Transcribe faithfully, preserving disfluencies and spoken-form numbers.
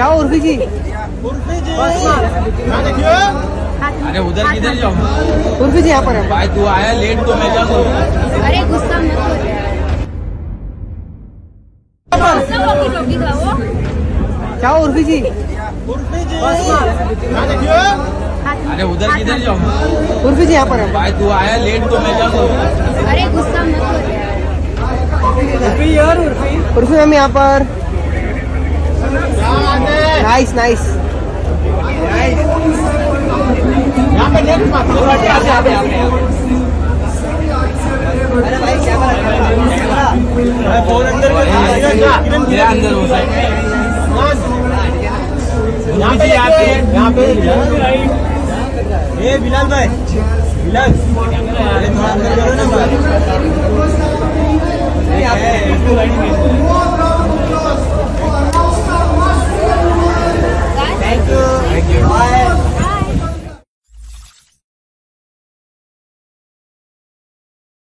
क्या उर्फी जी? उर्फी जी देखियो। अरे उधर किधर जाओ? उर्फी जी यहाँ पर है। भाई तू आया लेट तो मैं क्या करूँ? अरे गुस्सा मत करो। क्या उर्फी जी? उर्फी जी देखियो। अरे उधर किधर जाओ? उर्फी जी यहाँ पर है। भाई तू आया लेट तो मैं क्या करूँ? अरे गुस्सा मत करो। उर्फी यार उर्फी उर्फी मैम यहाँ पर। नाइस नाइस यहाँ पे नेक्स्ट बात अरे भाई कैमरा फोन अंदर में मेरा अंदर हो सकता है। यहाँ पे यहाँ पे यहाँ पे ये बिलाल भाई बिलाल थोड़ा अंदर करो ना।